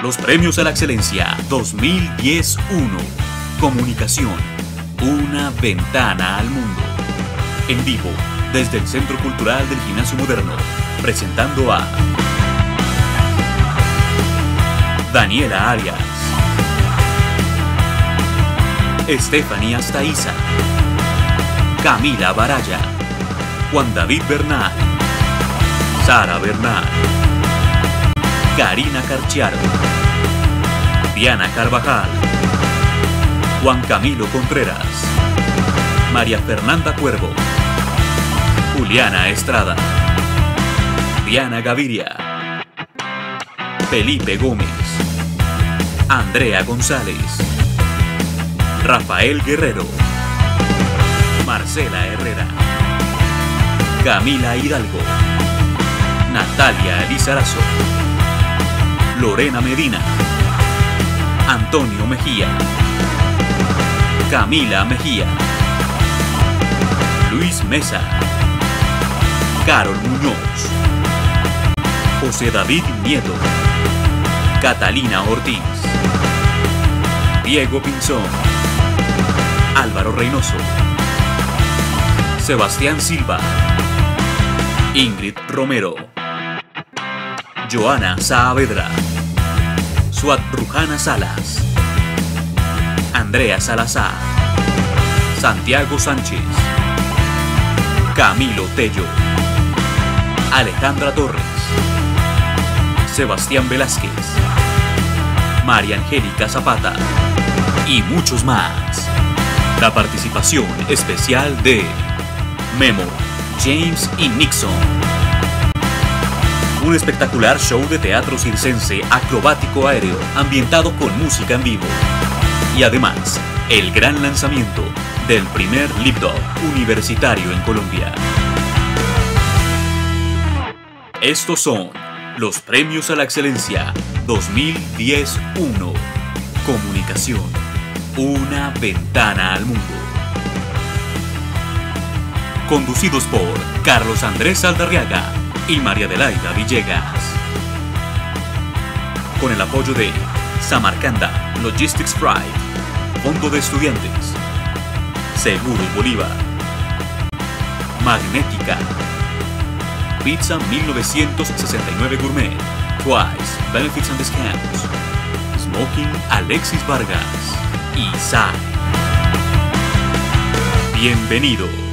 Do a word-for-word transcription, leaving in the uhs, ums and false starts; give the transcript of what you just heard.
Los Premios a la Excelencia dos mil diez uno. Comunicación. Una ventana al mundo. En vivo, desde el Centro Cultural del Gimnasio Moderno, presentando a Daniela Arias, Estefanía Astaiza, Camila Baraya, Juan David Bernal, Sara Bernal, Karina Carchiaro, Diana Carvajal, Juan Camilo Contreras, María Fernanda Cuervo, Juliana Estrada, Diana Gaviria, Felipe Gómez, Andrea González, Rafael Guerrero, Marcela Herrera, Camila Hidalgo, Natalia Lizarazo, Lorena Medina, Antonio Mejía, Camila Mejía, Luis Mesa, Carol Muñoz, José David Nieto, Catalina Ortiz, Diego Pinzón, Álvaro Reynoso, Sebastián Silva, Ingrid Romero, Joana Saavedra, Suat Rujana Salas, Andrea Salazar, Santiago Sánchez, Camilo Tello, Alejandra Torres, Sebastián Velázquez, María Angélica Zapata y muchos más. La participación especial de Memo, James y Nixon. Un espectacular show de teatro circense acrobático aéreo ambientado con música en vivo. Y además, el gran lanzamiento del primer lip dub universitario en Colombia. Estos son los Premios a la Excelencia dos mil diez uno. Comunicación. Una ventana al mundo. Conducidos por Carlos Andrés Aldarriaga y María Adelaida Villegas. Con el apoyo de Samarcanda Logistics Pride, Fondo de Estudiantes, Seguros Bolívar, Magnética, Pizza mil novecientos sesenta y nueve Gourmet, Twice, Benefits and Discounts, Smoking Alexis Vargas y S A I. Bienvenidos.